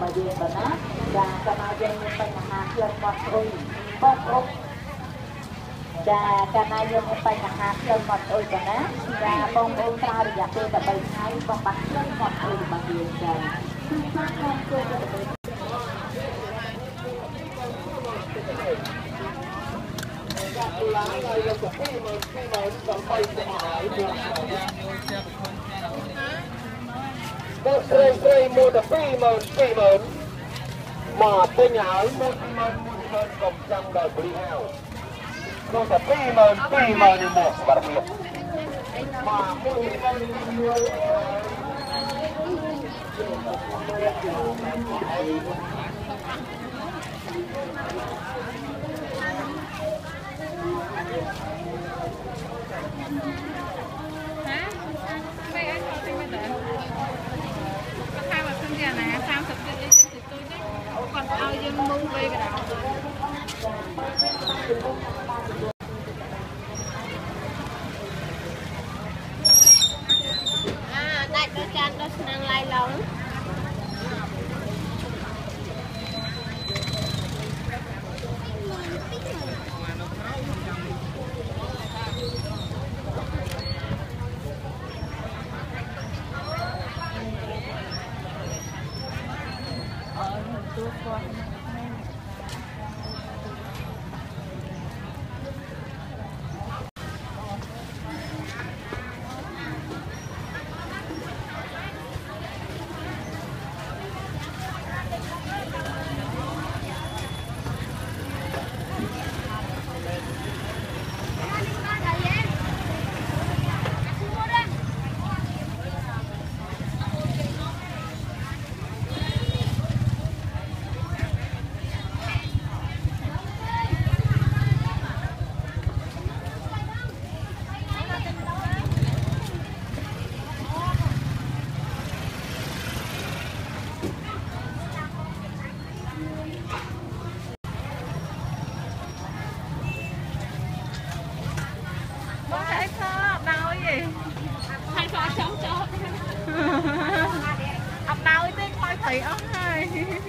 របស់យើងបងណាចាកាលណាយើងមានបញ្ហាក្លិនមាត់អុយបងប្អូនចាកាលណាយើងមានបញ្ហាក្លិនមាត់អុយបងណាចាបងប្អូនប្រើរយៈពេល13ថ្ងៃបងបាត់ក្លិនមាត់អុយរបស់យើងចាគឺសាកបងជួយទៅ Một rơi một là phi mơn mà bên áo một cộng trăm đời bì heo một là phi mơn như một đặc biệt mà còn ao dân mông về cái đó đại đôi chan đôi năng lai lóng thấy ốc này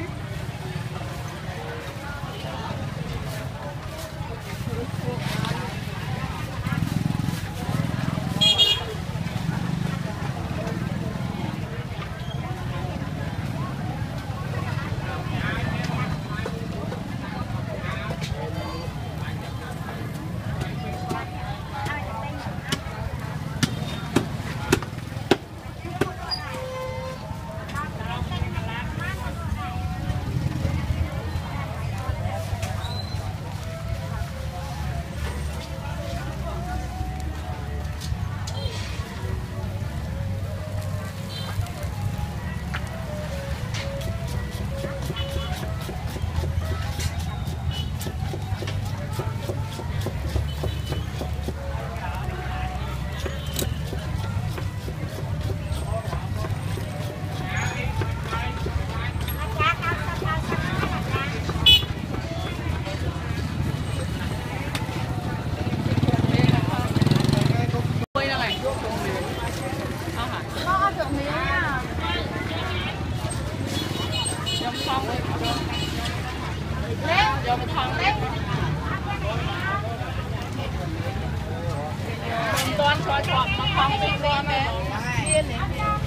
toàn xoài trộn mà không đi về mẹ viên này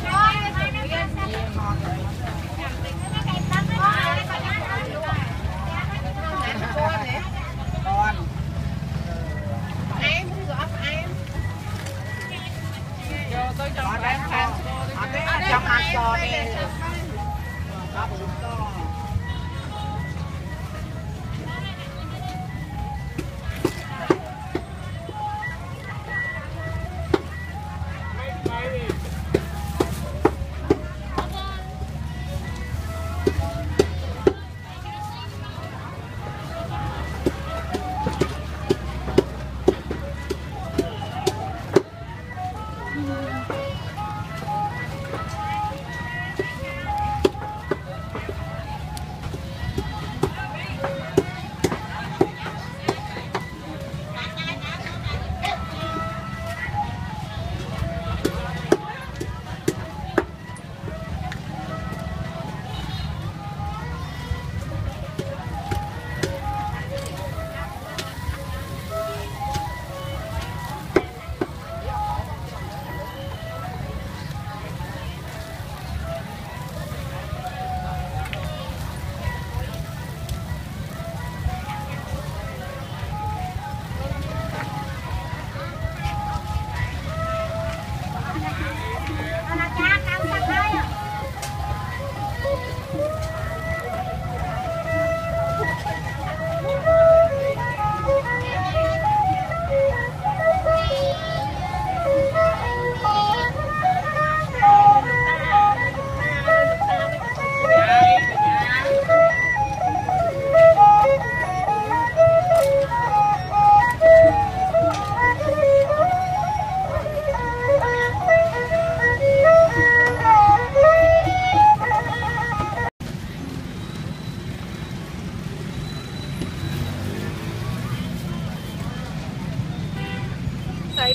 con em góp em cho tôi cho em khăn trong ăn cho đi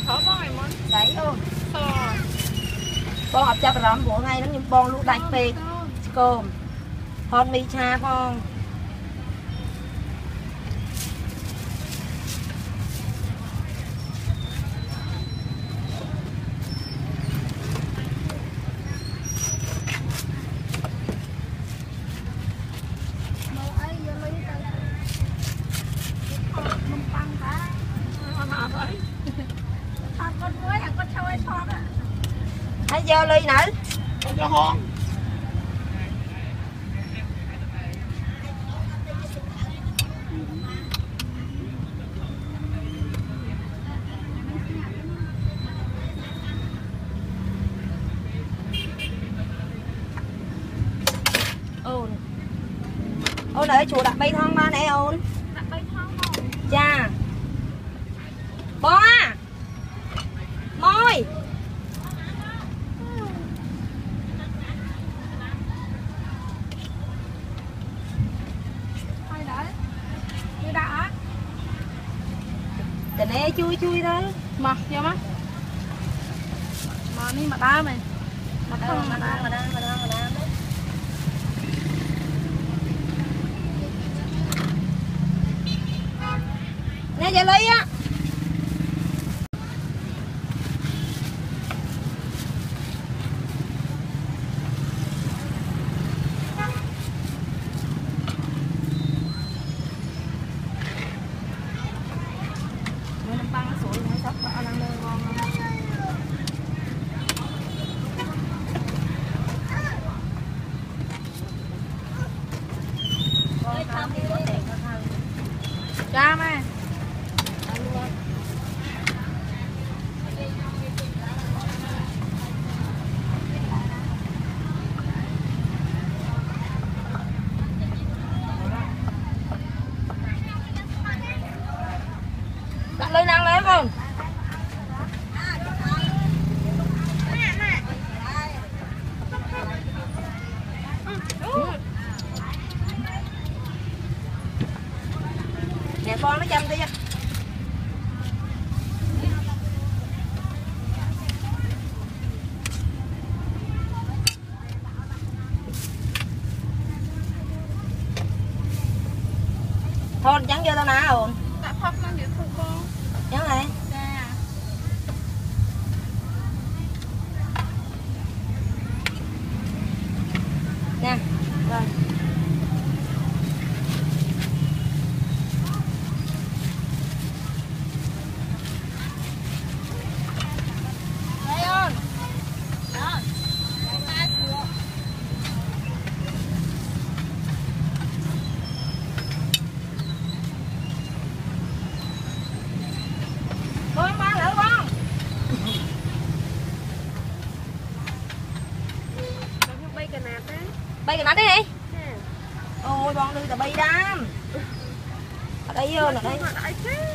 khó bói món đấy luôn to con học cho rắm của ngay nó nhưng con lúc đánh về cơm con mi cha con hãy giờ ly nữa cho hon ôn ôn ở chùa đặt bay thon ba nè ôn đặt bay thon không cha bó à môi thôi đấy như đã cái này chui chui thôi mà vô mắt mà đi mà đá mày mà đâu mà đang đấy nè giờ ly á cha mày đặt ly năng lấy không nè con nó chăm đi thôi chẳng vô tao nào đã phật nó để phụ con nhớ này cha nè rồi đây ơn con ba nữa con bay cái nạt á bay cái nát đi đi ôi con đi là bay đam ở đây vô ở đây đại thế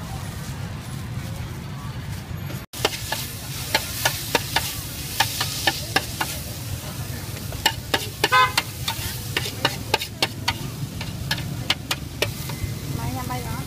mày nhầm bay đó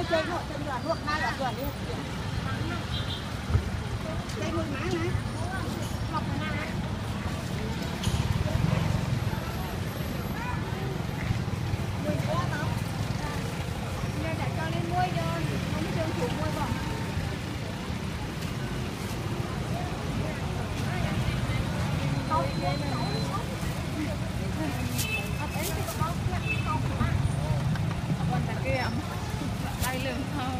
chơi hộ chân đoàn luộc ngay ở vườn đi đây một má này lọc này đừng quá đó giờ đã cho lên muối cho không chơi thủ muối bỏ con ta kia đây lưng thôi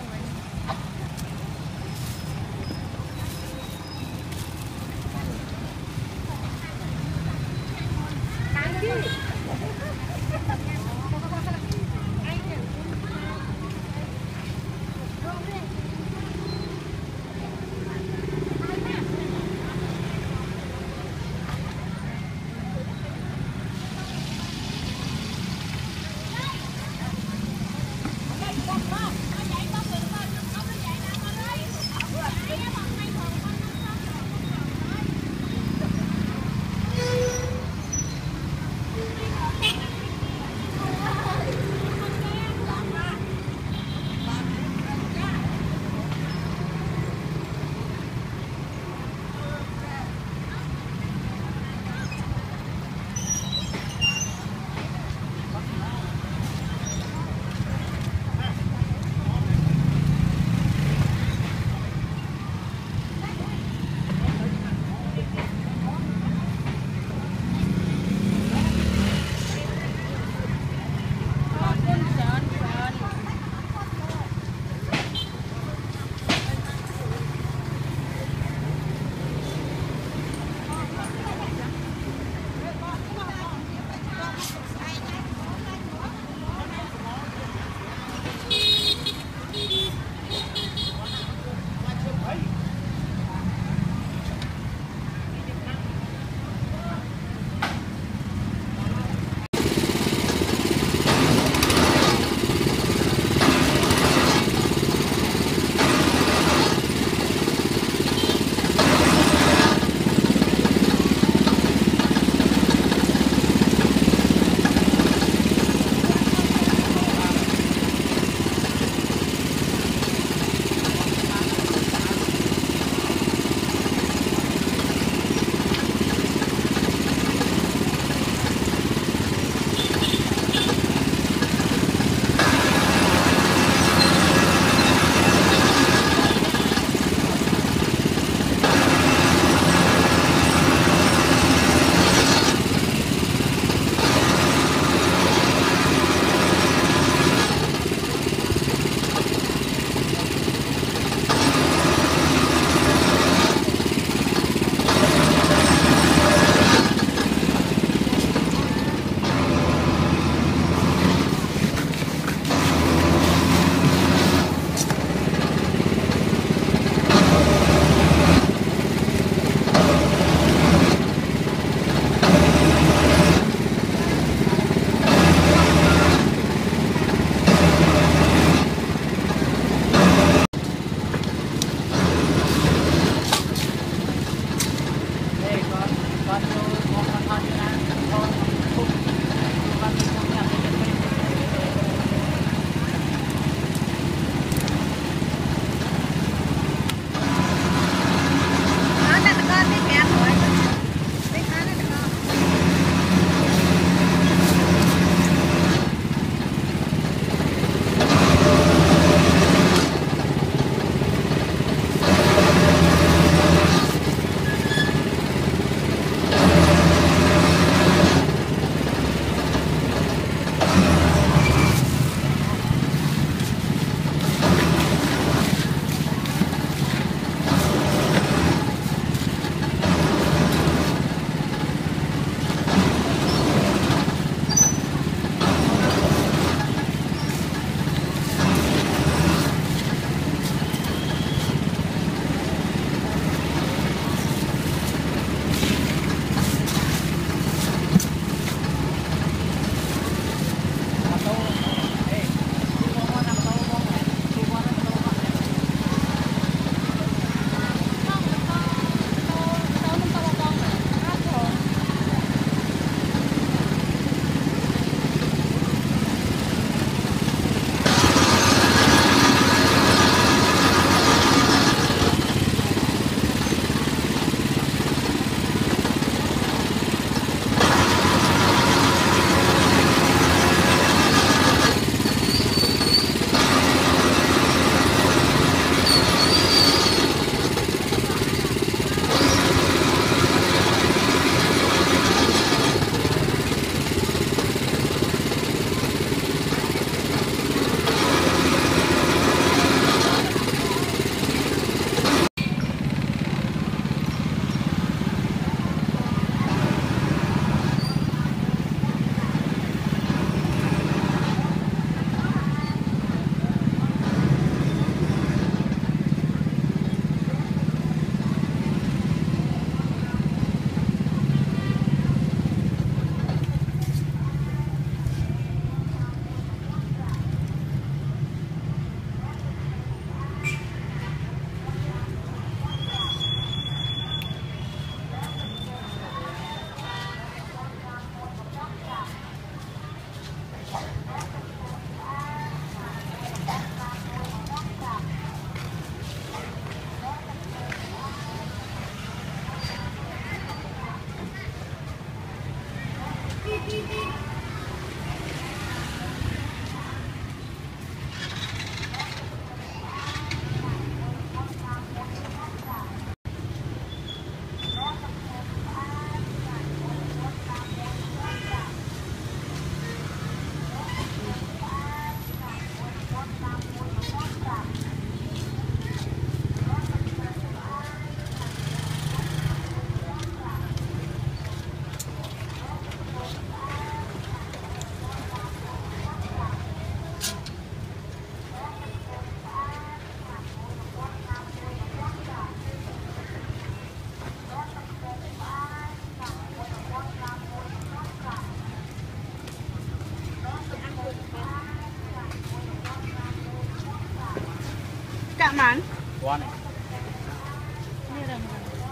Cạ mán. Quan. Như là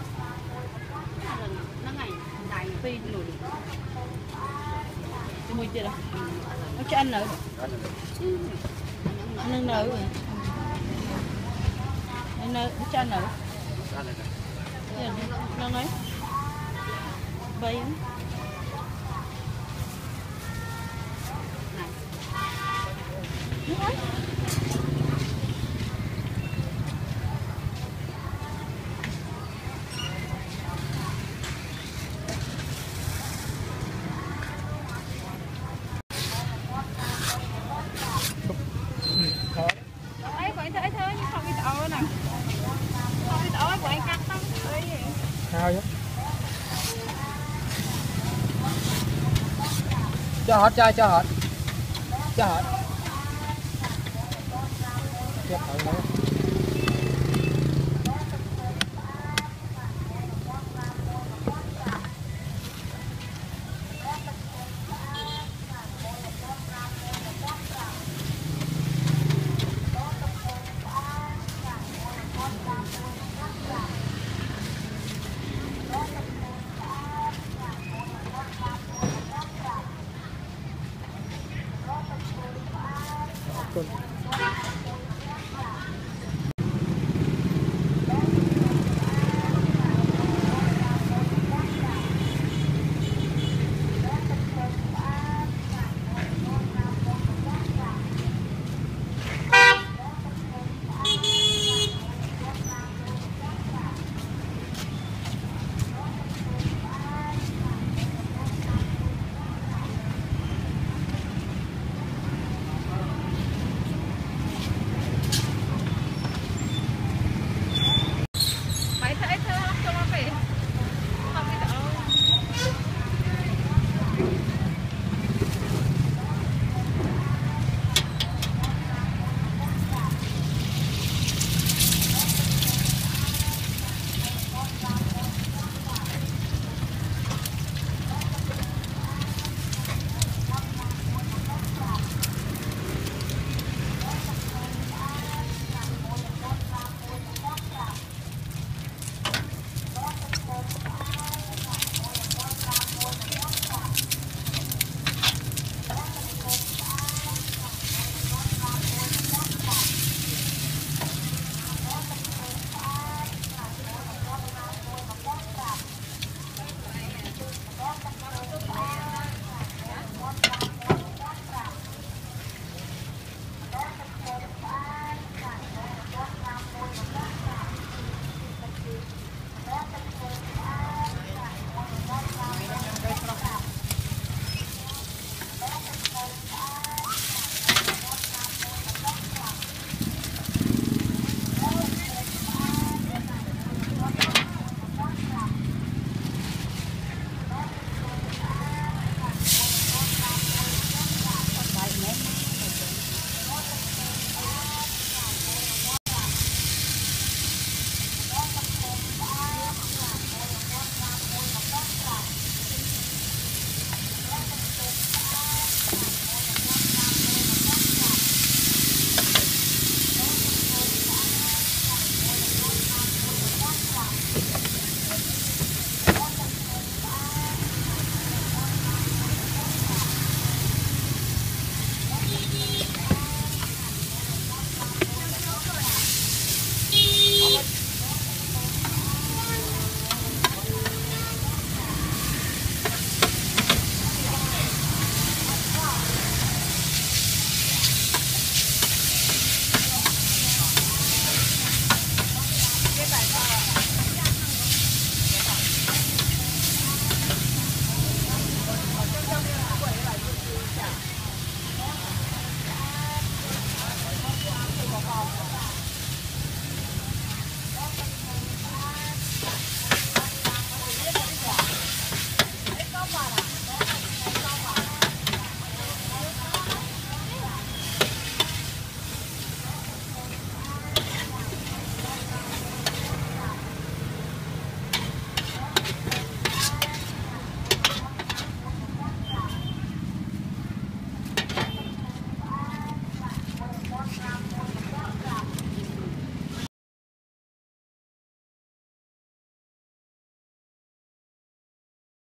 nó ngày này phi nổi. Cái mùi tiền à? Nó cho ăn nữa. Ăn nữa rồi. Ăn nữa, cho ăn nữa. Nó nói. Vậy á. Này. Ấy của anh thấy thế nhưng không biết áo nè. Không biết áo của anh cắt lắm. Sao vậy? Cho hết trai cho hết. Cho hết. Cho hết nữa. Good.